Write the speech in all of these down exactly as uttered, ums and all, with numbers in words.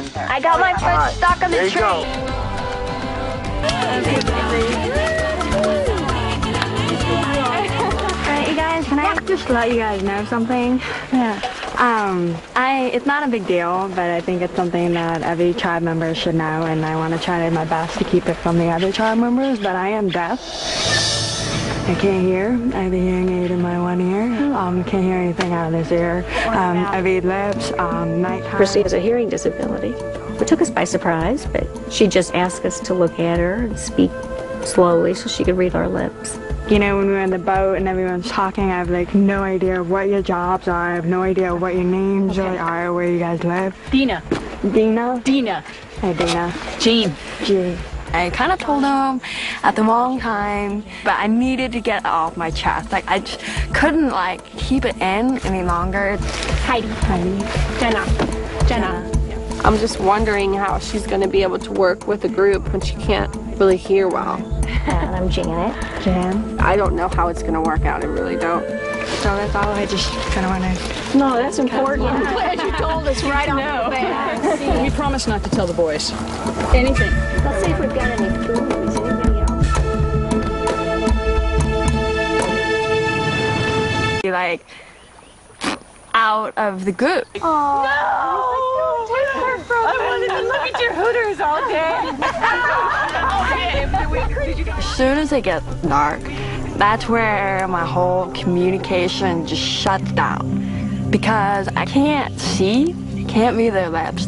I got my foot right. stuck on the tree. Alright, you guys, can I just let you guys know something? Yeah. Um, I, it's not a big deal, but I think it's something that every tribe member should know, and I want to try my best to keep it from the other tribe members, but I am deaf. I can't hear. I have a hearing aid in my one ear. Um, can't hear anything out of this ear. Um, I read lips, um, nighttime. Christy has a hearing disability. It took us by surprise, but she just asked us to look at her and speak slowly so she could read our lips. You know, when we were in the boat and everyone's talking, I have like no idea what your jobs are. I have no idea what your names okay. are, where you guys live. Dina. Dina? Dina. Hey, Dina. Jean. Jean. I kind of told him at the wrong time, but I needed to get it off my chest. Like, I just couldn't, like, keep it in any longer. Heidi. Heidi. Jenna. Jenna. Yeah. I'm just wondering how she's going to be able to work with a group when she can't really hear well. And I'm Janet. Jan. I don't know how it's going to work out. I really don't. So that's all I just kind of want to... No, that's important. I'm glad you told us right off the bat. We promise not to tell the boys anything. Let's see if we've got any food. Is anybody else? Like, out of the group. Oh. No! I wanted to look at your hooters all day. As soon as it gets dark, that's where my whole communication just shuts down. Because I can't see, can't read their lips.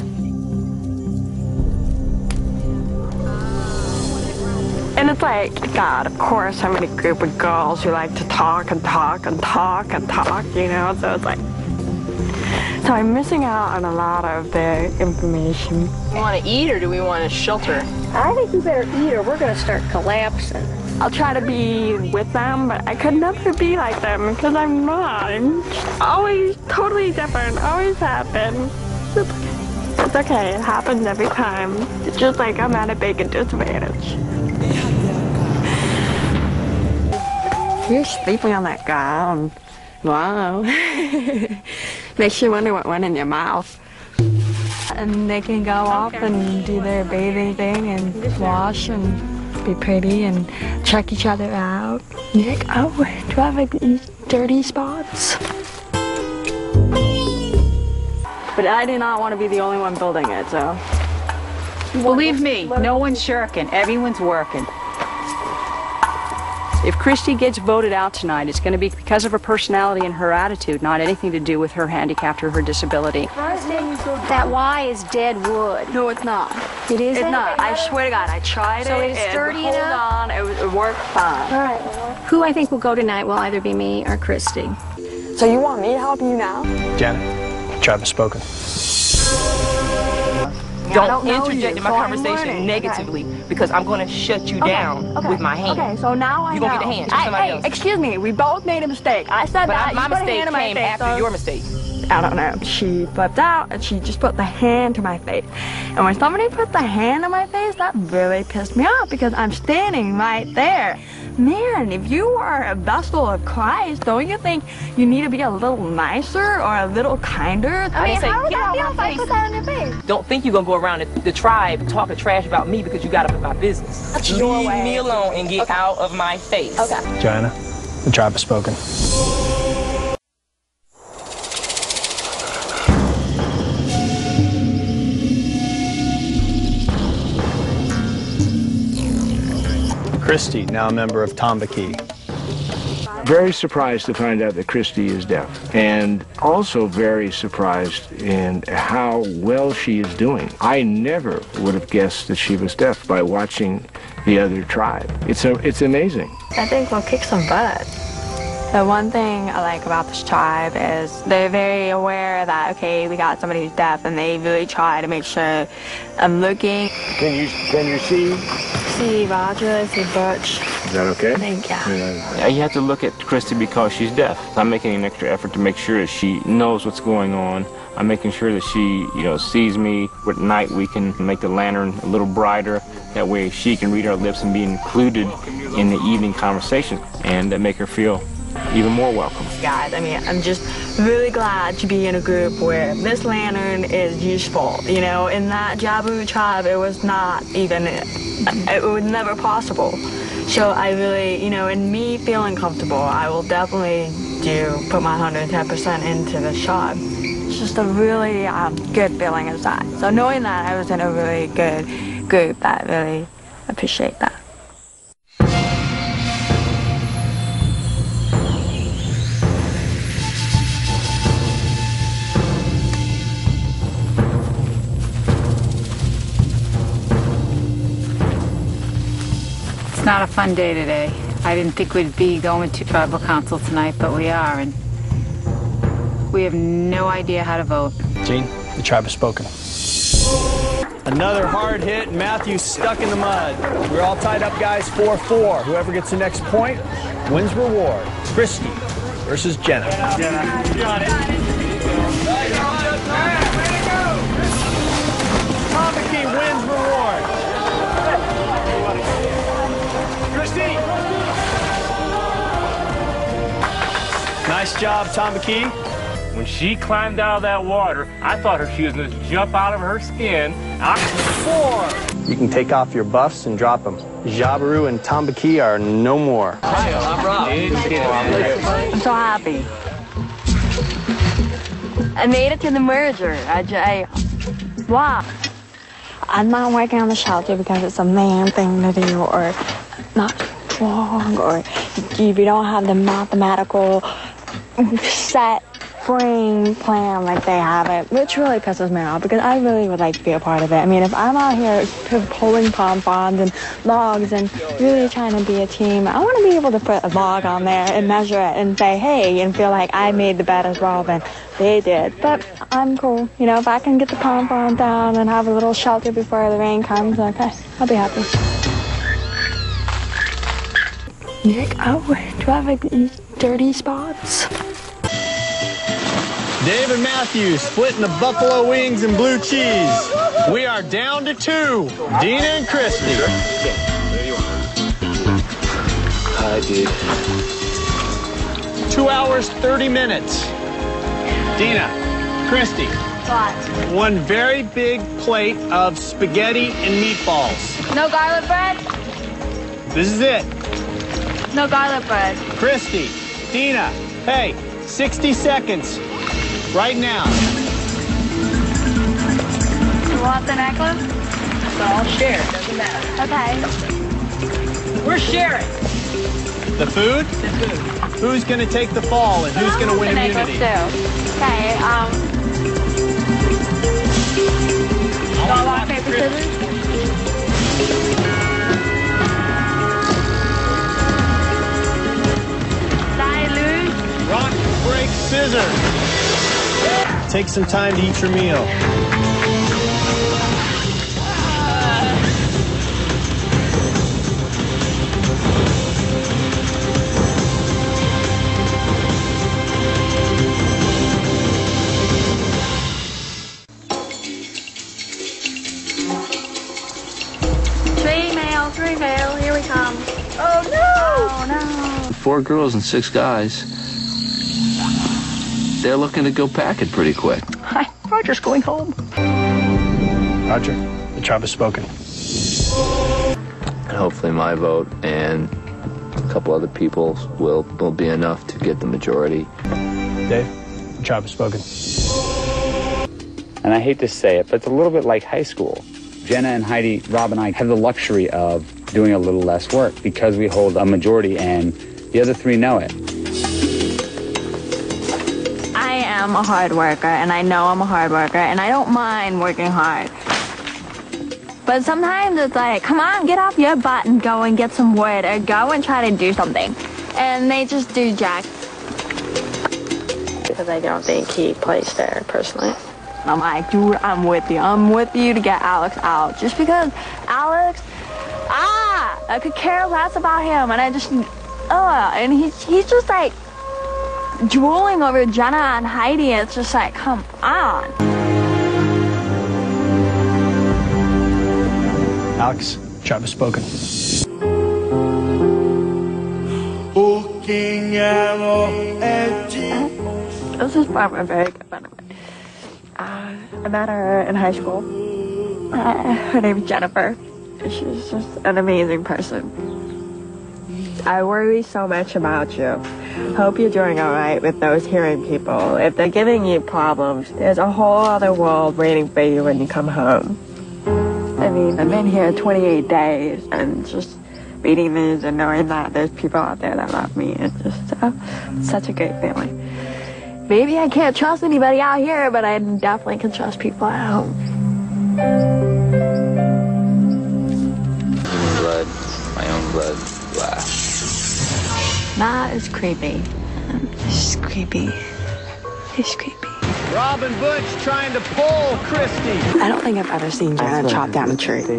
And it's like, God, of course, I'm in a group of girls who like to talk and talk and talk and talk, you know? So it's like, so I'm missing out on a lot of the information. Do we want to eat or do we want to shelter? I think we better eat or we're going to start collapsing. I'll try to be with them, but I could never be like them because I'm not. I'm always totally different, always happen. It's okay. It's okay, it happens every time. It's just like I'm at a big disadvantage. You're sleeping on that ground. Wow. Makes you wonder what went in your mouth. And they can go off okay. and do their bathing thing and wash and be pretty and check each other out. You're like, oh, do I have like these dirty spots? But I do not want to be the only one building it, so. Believe me, no one's shirking. Everyone's working. If Christy gets voted out tonight, it's going to be because of her personality and her attitude, not anything to do with her handicap or her disability. That Y is dead wood. No, it's not. It is? It's not. I swear to God, I tried so it. So it's sturdy hold enough? on, it, it worked fine. All right. Who I think will go tonight will either be me or Christy. So you want me to help you now? Janet, tribe has spoken. Don't, don't interject you, in my so conversation negatively okay. because I'm going to shut you okay. down okay. with my hand. Okay, so now I You're know. going to get the hand. I, somebody hey, else. excuse me, we both made a mistake. I said but that. I, my you put a mistake hand in my came face, after so... your mistake. I don't know. She flipped out and she just put the hand to my face. And when somebody put the hand on my face, that really pissed me off because I'm standing right there. Man, if you are a vessel of Christ, don't you think you need to be a little nicer or a little kinder? I mean, say, how would get that out feel my if I face. put that on your face? Don't think you're going to go around the, the tribe talking trash about me because you got up in my business. That's Leave your way. me alone and get okay. out of my face. Okay. Joanna, the tribe has spoken. Christy, now a member of Tambaki. Very surprised to find out that Christy is deaf, and also very surprised in how well she is doing. I never would have guessed that she was deaf by watching the other tribe. It's, a, it's amazing. I think we'll kick some butt. The one thing I like about this tribe is they're very aware that, okay, we got somebody who's deaf, and they really try to make sure I'm looking. Can you, can you see? See Roger, see Butch. Is that okay? I think, yeah. Yeah, you have to look at Christy because she's deaf. I'm making an extra effort to make sure that she knows what's going on. I'm making sure that she, you know, sees me. At night we can make the lantern a little brighter. That way she can read our lips and be included in the evening conversation and uh, make her feel even more welcome. Guys, I mean, I'm just really glad to be in a group where this lantern is useful. You know, in that Jabu tribe, it was not even, it was never possible. So I really, you know, in me feeling comfortable, I will definitely do put my one hundred ten percent into the tribe. It's just a really um, good feeling inside. So knowing that I was in a really good group, I really appreciate that. It's not a fun day today. I didn't think we'd be going to tribal council tonight, but we are, and we have no idea how to vote. Gene, the tribe has spoken. Another hard hit, Matthew's stuck in the mud. We're all tied up, guys, four four. Whoever gets the next point wins reward. Christy versus Jenna. Jenna, you got it. Tomiki wins reward. Christy! Nice job, Tomiki. When she climbed out of that water, I thought her she was going to jump out of her skin. I... Four! You can take off your buffs and drop them. Jabiru and Tomiki are no more. I'm Rob. I'm so happy. I made it to the merger. I, I, wow. I'm not working on the shelter because it's a man thing to do or not wrong, or if you don't have the mathematical set frame plan like they have it, which really pisses me off because I really would like to be a part of it. I mean, if I'm out here pulling pom poms and logs and really trying to be a team, I want to be able to put a log on there and measure it and say, hey, and feel like I made the bet as well than they did. But I'm cool. You know, if I can get the pom pom down and have a little shelter before the rain comes, okay, I'll be happy. Nick, oh, do I have like dirty spots? David Matthews splitting the buffalo wings and blue cheese. We are down to two. Dina and Christy. Hi, dude. Two hours, thirty minutes. Dina, Christy. What? One very big plate of spaghetti and meatballs. No garlic bread? This is it. No garlic bread. Christy, Dina, hey, sixty seconds. Right now. You want the necklace? So I'll share. Doesn't matter. Okay. We're sharing. The food? The food. Who's going to take the fall and who's going to win the immunity? Too. Okay, um... Go rock, paper, scissors? Die, lose? Rock, break, scissors. Take some time to eat your meal. Three male, three male, here we come. Oh no! Oh no! Four girls and six guys. They're looking to go packing pretty quick. Hi, Roger's going home. Roger, the tribe has spoken. And hopefully my vote and a couple other people's will, will be enough to get the majority. Dave, the tribe has spoken. And I hate to say it, but it's a little bit like high school. Jenna and Heidi, Rob and I have the luxury of doing a little less work because we hold a majority and the other three know it. I am a hard worker, and I know I'm a hard worker, and I don't mind working hard. But sometimes it's like, come on, get off your butt and go and get some wood, or go and try to do something. And they just do jack. Because I don't think he plays fair, personally. I'm like, dude, I'm with you. I'm with you to get Alex out. Just because Alex, ah, I could care less about him, and I just, uh, and he's, he's just like, drooling over Jenna and Heidi. It's just like, come on. Alex, tribe has spoken. Oh. This is probably a very good friend of mine. Uh, I met her in high school. Uh, her name is Jennifer. She's just an amazing person. I worry so much about you. Hope you're doing all right with those hearing people. If they're giving you problems, there's a whole other world waiting for you when you come home. I mean, I've been here twenty-eight days, and just reading these and knowing that there's people out there that love me, it's just uh, such a great feeling. Maybe I can't trust anybody out here, but I definitely can trust people at home. Human blood, my own blood, blah. That is creepy. It's creepy. It's creepy. Robin Butch trying to pull Christy. I don't think I've ever seen Jenna chop down a tree.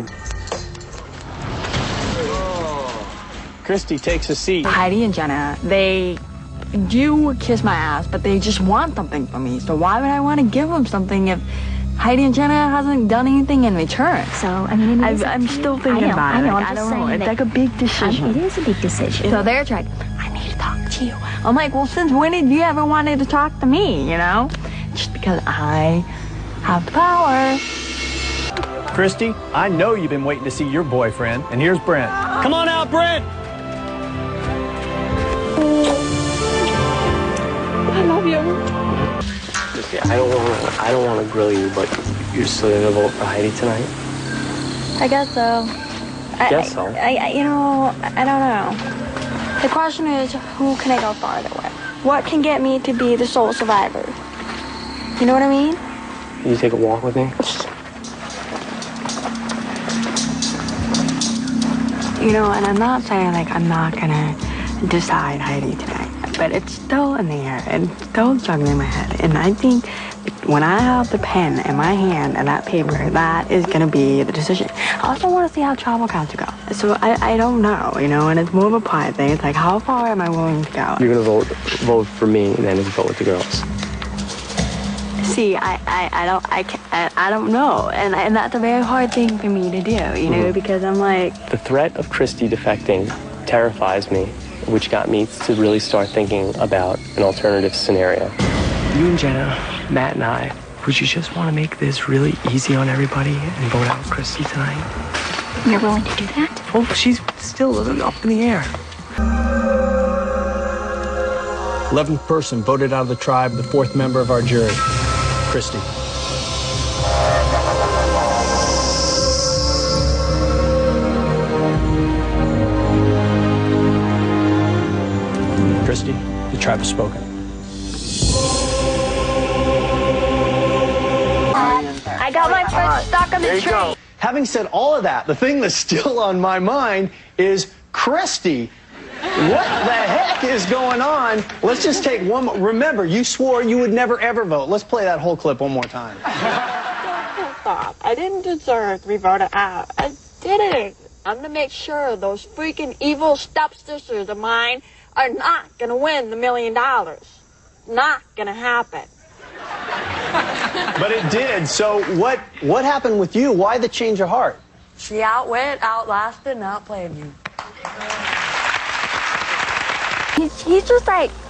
Christy takes a seat. Heidi and Jenna, they do kiss my ass, but they just want something from me. So why would I want to give them something if Heidi and Jenna hasn't done anything in return? So, I mean, it is I've, I'm still I thinking know, about I it. know, Like, I'm I just don't know. saying It's that- like a big decision. It is a big decision. So they're trying, I need to talk to you. I'm like, well, since when did you ever wanted to talk to me, you know? Just because I have the power. Christy, I know you've been waiting to see your boyfriend, and here's Brent. Come on out, Brent! I love you. Christy, I don't want to. I don't want to grill you, but you're still gonna vote for Heidi tonight. I guess so. I Guess so. I, I, you know, I don't know. The question is, who can I go farther with? What can get me to be the sole survivor? You know what I mean? Can you take a walk with me? You know, and I'm not saying like I'm not gonna decide Heidi tonight, but it's still in the air and still juggling in my head. And I think when I have the pen in my hand and that paper, that is gonna be the decision. I also want to see how tribal council goes. So I, I don't know, you know, and it's more of a pride thing. It's like, how far am I willing to go? You're gonna vote vote for me, and then just vote with the girls. See, I, I, I don't, I, can't, I, I don't know, and and that's a very hard thing for me to do, you know, Mhm. because I'm like, The threat of Christy defecting terrifies me, which got me to really start thinking about an alternative scenario. You and Jenna, Matt and I, would you just want to make this really easy on everybody and vote out Christy tonight? You're willing to do that? Oh, she's still up in the air. eleventh person voted out of the tribe, the fourth member of our jury, Christy. Christy, the tribe has spoken. I got my foot stuck on the tree. Having said all of that, the thing that's still on my mind is Christy. What the heck is going on? Let's just take one more. Remember, you swore you would never ever vote. Let's play that whole clip one more time. Stop. I didn't deserve to be voted out. I didn't. I'm gonna make sure those freaking evil stepsisters of mine are not gonna win the million dollars. Not gonna happen. But it did. So what what happened with you? Why the change of heart? She outwit, outlasted, and outplayed me. He's, he's just like